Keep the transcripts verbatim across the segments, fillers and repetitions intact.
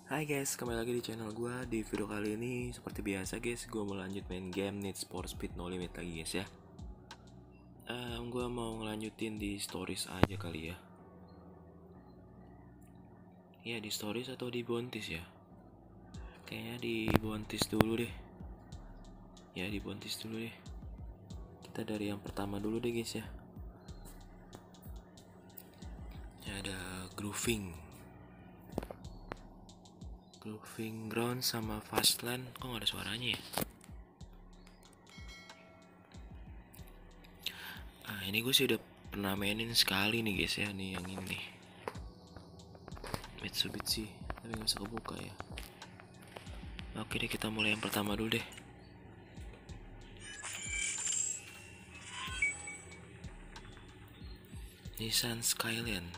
Hai guys, kembali lagi di channel gue. Di video kali ini seperti biasa guys, gue mau lanjut main game Need for Speed No Limit lagi guys ya. um, Gue mau ngelanjutin di stories aja kali ya. Ya di stories atau di bontis ya. Kayaknya di bontis dulu deh. Ya di bontis dulu deh. Kita dari yang pertama dulu deh guys ya. Ya ada grooving Grooving Ground sama Fastland. Kok gak ada suaranya ya? Ah ini gue sih udah pernah mainin sekali nih guys ya. Nih yang ini Mitsubishi, tapi gak bisa kebuka ya. Oke deh, kita mulai yang pertama dulu deh. Nissan Skyline.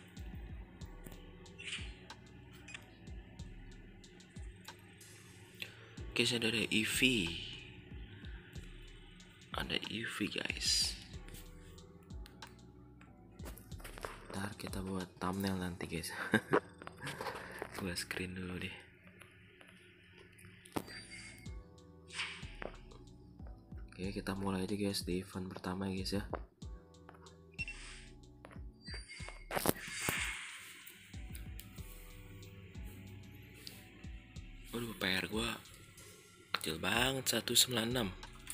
Guys, ada E V. Ada E V guys. Ntar kita buat thumbnail nanti guys. Gua screen dulu deh. Oke, kita mulai aja guys di event pertama guys ya. Waduh, P R gua kecil banget, seratus sembilan puluh enam.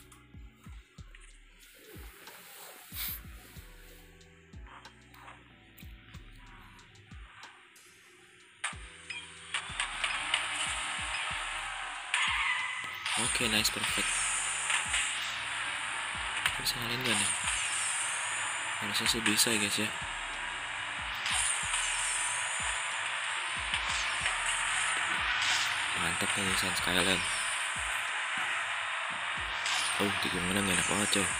Oke, nice, perfect. Bisa ngalahin gak nih? Harusnya sih bisa guys ya. Mantap nih Nissan Skyline. Oh, tikungannya gak enak banget coy.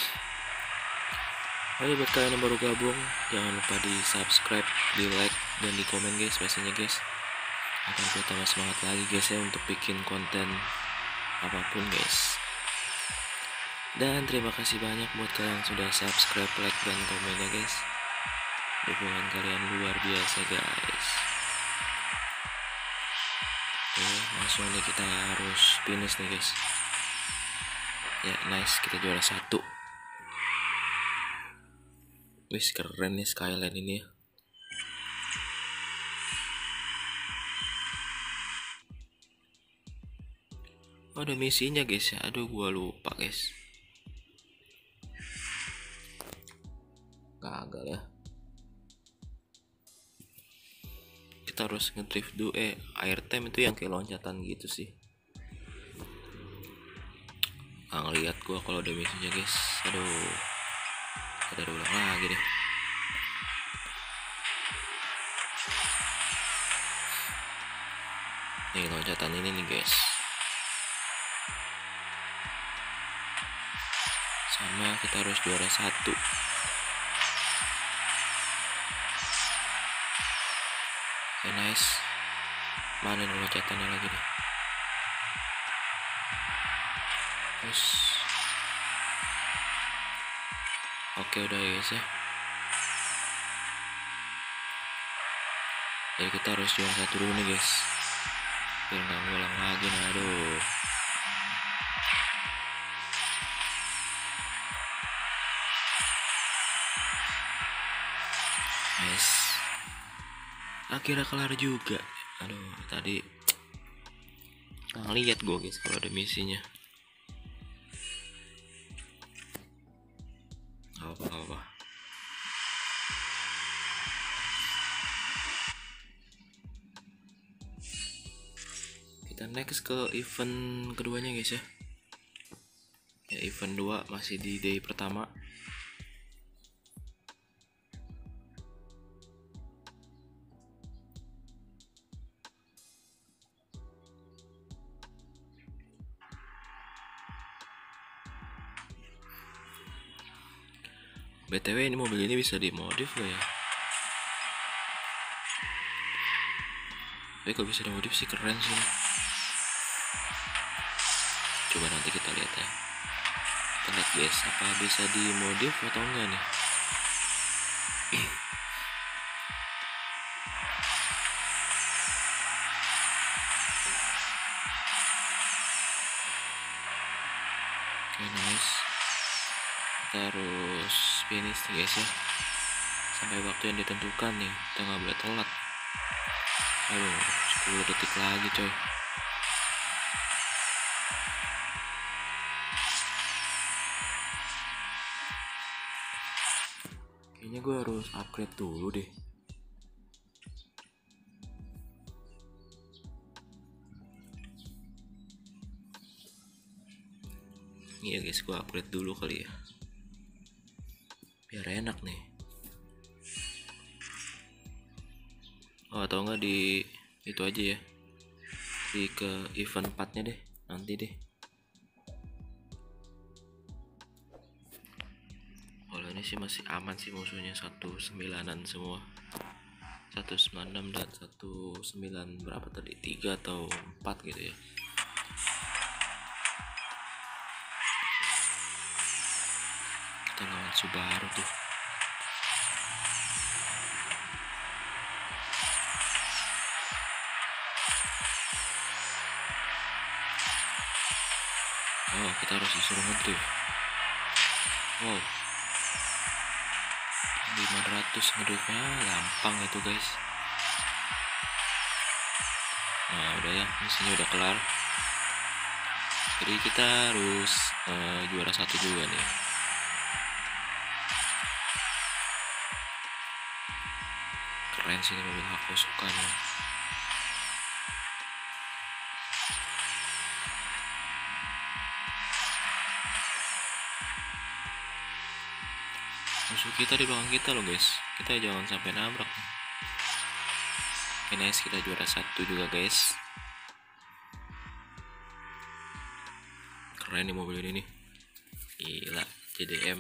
Oke, buat kalian yang baru gabung, jangan lupa di subscribe, di like, dan di komen guys pastinya guys. Akan gue tambah semangat lagi guys ya untuk bikin konten apapun guys. Dan terima kasih banyak buat kalian yang sudah subscribe, like, dan komen ya guys. Dukungan kalian luar biasa guys. Oke, langsung nih kita harus finish nih guys. Ya nice, kita juara satu. Wih, keren nih Skyline ini ya. Oh, ada misinya guys ya. Aduh, gua lupa guys. Gagal ya. Kita harus ngedrift dulu. Eh, air time itu yang kayak loncatan gitu sih. Nggak ngeliat gua kalau ada misinya guys. Aduh, kita ulang lagi deh. Nih loncatan ini nih guys. Sama kita harus juara satu. Oke, nice. Mana nih loncatannya lagi nih? Terus oke, udah ya guys ya. Jadi kita harus juara satu dulu nih guys, biar nggak ngulang lagi nih. Aduh, nice. Akhirnya kelar juga. Aduh, tadi nggak ngeliat gue guys kalau ada misinya. Gak apa gak apa. Kita next ke event keduanya guys ya. Ya event dua masih di day pertama. B T W ini mobil ini bisa dimodif gak ya? Tapi kalau bisa dimodif sih keren sih. Coba nanti kita lihat ya. Kita lihat guys, apa bisa dimodif atau enggak nih. Oke, nice. Kita harus finish nih guys ya, sampai waktu yang ditentukan nih, kita nggak boleh telat. Aduh, sepuluh detik lagi coy. Kayaknya gue harus upgrade dulu deh. Iya guys, gue upgrade dulu kali ya, biar enak nih. Oh, atau enggak di itu aja ya, di ke event empat nya deh nanti deh. Kalau ini sih masih aman sih, musuhnya satu sembilanan semua, satu sembilan enam dan satu sembilan berapa tadi, tiga atau empat gitu ya. Kita lawan Subaru tuh. Oh, kita harus disuruh ngedrift. Wow, lima ratus ngedriftnya gampang itu guys. Nah udah ya, misinya udah kelar. Jadi kita harus uh, juara satu juga nih. Keren sih ini mobil aku suka nih. Musuh kita di belakang kita loh guys, kita jangan sampai nabrak. Oke nice, kita juara satu juga guys. Keren nih mobil ini nih, gila, J D M.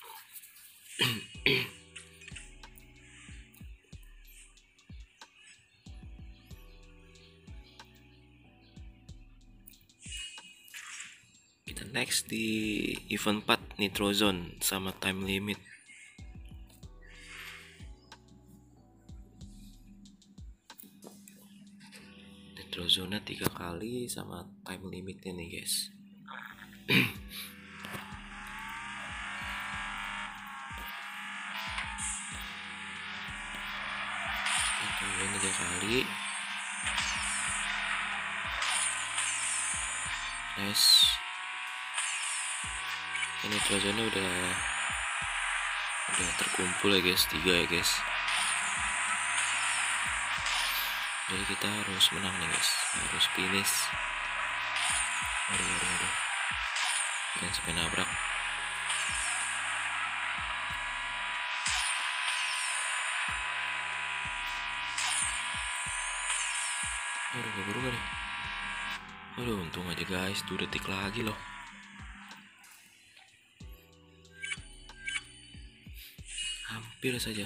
Kita next di event empat Nitro Zone sama time limit. Nitro Zone tiga kali sama time limitnya nih guys. Ini tiga kali. Nice. Ini Nitro-nya udah udah terkumpul ya guys, tiga ya guys. Jadi kita harus menang nih guys, harus finish. Aduh aduh aduh, jangan sampai nabrak. Aduh, keburu gak nih? Aduh, untung aja guys, dua detik lagi loh. Hampir saja.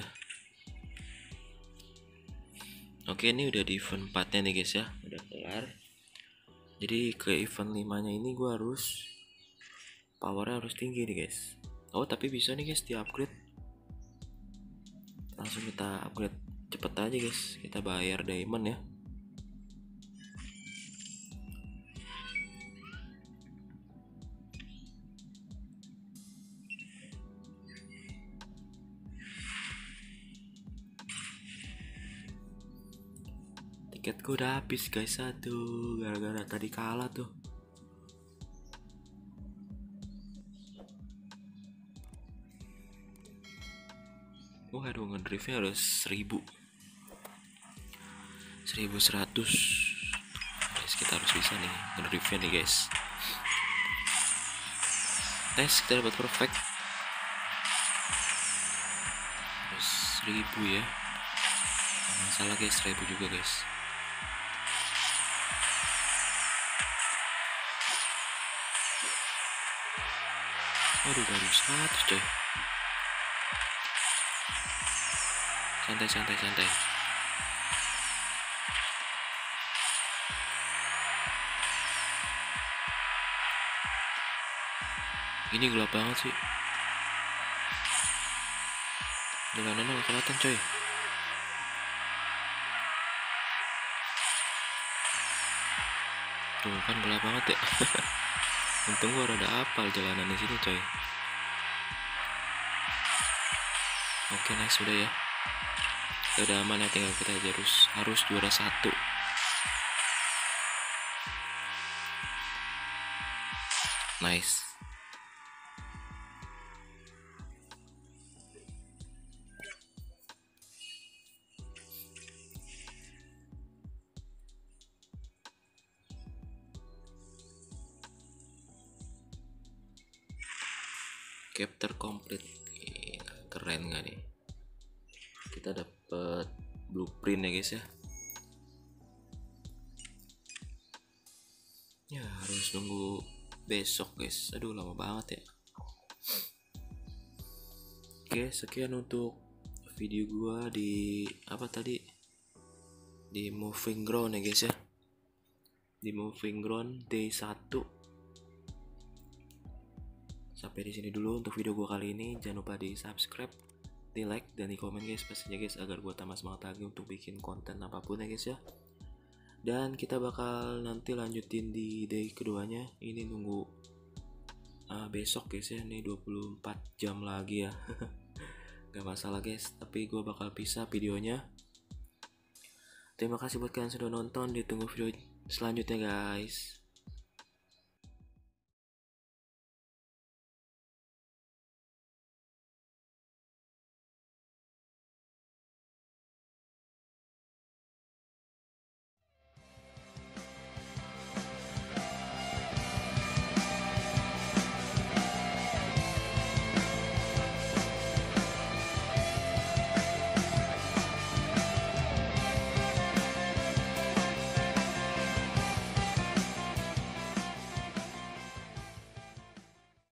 Oke, ini udah di event empat nya nih guys ya, udah kelar. Jadi ke event lima nya ini gue harus powernya harus tinggi nih guys. Oh tapi bisa nih guys di upgrade. Langsung kita upgrade cepet aja guys, kita bayar diamond ya. Tiketku udah habis guys, satu gara-gara tadi kalah tuh. Waduh, ngedriftnya harus seribu seribu seratus guys, kita harus bisa nih ngedriftnya nih guys. Nice, kita dapat perfect. Terus seribu ya, masalah guys, seribu juga guys. Waduh, baru seratus coy. Santai santai santai. Ini gelap banget sih. Jalanannya gak kelihatan coy. Tuh kan gelap banget ya. Untung gua rada hafal jalanan di sini coy. Oke nice sudah ya. Kita udah aman ya, tinggal kita harus harus juara satu. Nice. Chapter complete. Gila, keren gak nih? Kita dapet blueprint ya guys ya. Ya harus nunggu besok guys. Aduh lama banget ya. Oke sekian untuk video gua di apa tadi, di moving ground ya guys ya. Di moving ground day satu. Sampai di sini dulu untuk video gua kali ini. Jangan lupa di subscribe, di like dan di komen guys pastinya guys, agar gua tambah semangat lagi untuk bikin konten apapun ya guys ya. Dan kita bakal nanti lanjutin di day keduanya. Ini nunggu uh, besok guys ya. Ini dua puluh empat jam lagi ya. Gak masalah guys, tapi gua bakal pisah videonya. Terima kasih buat kalian sudah nonton. Ditunggu video selanjutnya guys.